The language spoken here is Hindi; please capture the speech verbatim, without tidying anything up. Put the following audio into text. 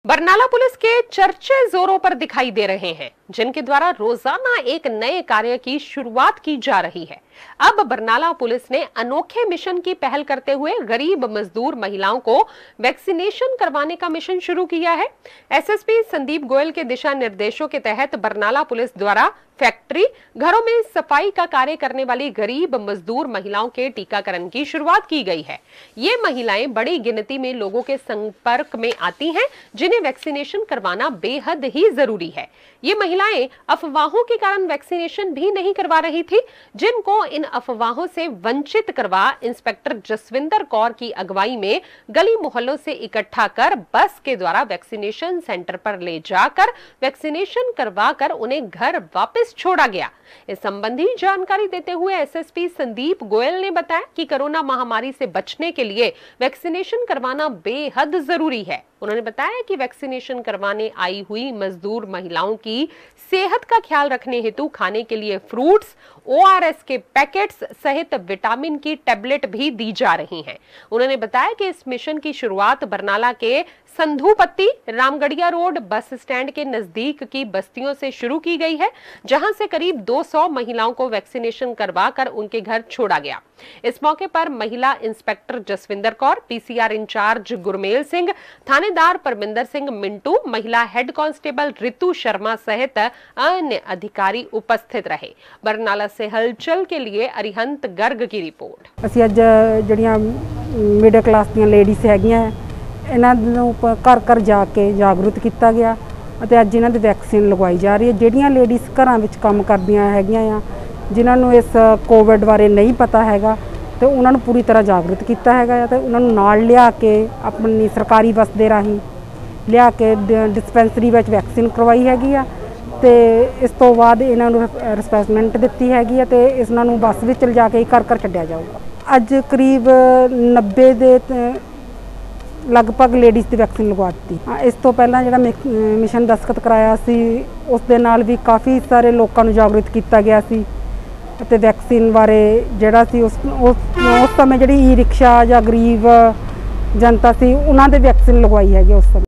बरनाला पुलिस के चर्चे जोरों पर दिखाई दे रहे हैं, जिनके द्वारा रोजाना एक नए कार्य की शुरुआत की जा रही है। अब बरनाला पुलिस ने अनोखे मिशन की पहल करते हुए गरीब मजदूर महिलाओं को वैक्सीनेशन करवाने का मिशन शुरू किया है। एसएसपी संदीप गोयल के दिशा निर्देशों के तहत बरनाला पुलिस द्वारा फैक्ट्री, घरों में सफाई का कार्य करने वाली गरीब मजदूर महिलाओं के टीकाकरण की शुरुआत की गई है। ये महिलाएं बड़ी गिनती में लोगों के संपर्क में आती हैं, जिन्हें वैक्सीनेशन करवाना बेहद ही जरूरी है। ये महिलाएं अफवाहों के कारण वैक्सीनेशन भी नहीं करवा रही थी, जिनको इन अफवाहों से वंचित करवा इंस्पेक्टर जसविंदर कौर की अगुवाई में गली मोहल्लों से इकट्ठा कर बस के द्वारा वैक्सीनेशन सेंटर पर ले जाकर वैक्सीनेशन करवाकर उन्हें घर वापस छोड़ा गया। इस संबंधी जानकारी देते हुए एसएसपी संदीप गोयल ने बताया कि कोरोना महामारी से बचने के लिए वैक्सीनेशन करवाना बेहद जरूरी है। उन्होंने बताया कि वैक्सीनेशन करवाने आई हुई मजदूर महिलाओं की सेहत का ख्याल रखने हेतु खाने के लिए फ्रूट्स, ओआरएस के पैकेट्स सहित विटामिन की टैबलेट भी दी जा रही हैं। उन्होंने बताया कि इस मिशन की शुरुआत बरनाला के Sandhupatti, Ramgarhia road bus stand के नजदीक की बस्तियों से शुरू की गई है, जहां से करीब दो सौ महिलाओं को वैक्सीनेशन करवाकर उनके घर छोड़ा गया। इस मौके पर महिला inspector Jasvinder Kaur, PCR incharge Gurmel Singh, थानेदार परमिंदर सिंह मिंटू, महिला हेड कांस्टेबल रितु शर्मा सहित अन्य अधिकारी उपस्थित रहे। बरनाला से हलचल के लिए अरिहंत गर्ग की रिपोर्ट। ਅਸੀਂ ਅੱਜ ਜਿਹੜੀਆਂ ਮਿਡਲ ਕਲਾਸ ਦੀਆਂ ਲੇਡੀਜ਼ ਹੈਗੀਆਂ ਇਹਨਾਂ ਨੂੰ ਘਰ ਘਰ ਜਾ ਕੇ ਜਾਗਰੂਕ ਕੀਤਾ ਗਿਆ ਅਤੇ ਅੱਜ ਇਹਨਾਂ ਦੀ ਵੈਕਸੀਨ ਲਗਵਾਈ ਜਾ ਰਹੀ ਹੈ। ਜਿਹੜੀਆਂ ਲੇਡੀਜ਼ ਘਰਾਂ ਵਿੱਚ ਕੰਮ ਕਰਦੀਆਂ ਹੈਗੀਆਂ ਆ, ਜਿਨ੍ਹਾਂ ਨੂੰ ਇਸ ਕੋਵਿਡ ਬਾਰੇ ਨਹੀਂ ਪਤਾ ਹੈਗਾ ਤੇ ਉਹਨਾਂ ਨੂੰ ਪੂਰੀ ਤਰ੍ਹਾਂ ਜਾਗਰੂਕ ਕੀਤਾ ਹੈਗਾ ਤੇ ਉਹਨਾਂ ਨੂੰ ਨਾਲ ਲਿਆ ਕੇ ਆਪਣੀ ਸਰਕਾਰੀ ਬੱਸ ਦੇ ਰਾਹੀਂ ਲਿਆ ਕੇ ਡਿਸਪੈਂਸਰੀ ਵਿੱਚ ਵੈਕਸੀਨ ਕਰਵਾਈ ਹੈਗੀ ਆ ਤੇ ਇਸ ਤੋਂ ਬਾਅਦ ਇਹਨਾਂ ਨੂੰ ਰਿਸਪੈਕਟਮੈਂਟ ਦਿੱਤੀ ਹੈਗੀ ਆ ਤੇ ਇਹਨਾਂ ਨੂੰ ਬੱਸ ਵਿੱਚ ਲਿਜਾ ਕੇ ਘਰ ਘਰ ਛੱਡਿਆ ਜਾਊਗਾ। ਅੱਜ ਕਰੀਬ ਨੱਬੇ ਦੇ लगभग लेडीज़ की वैक्सीन लगवा दी। हाँ, इस तो पहला जो मिशन दस्तखत कराया सी उस दे नाल भी काफ़ी सारे लोगों को जागरूक किया गया सी ते वैक्सीन बारे जिहड़ा सी उस उस समय जिहड़ी ई रिक्शा या गरीब जनता सी उन्हां दे वैक्सीन लगवाई है उस समय।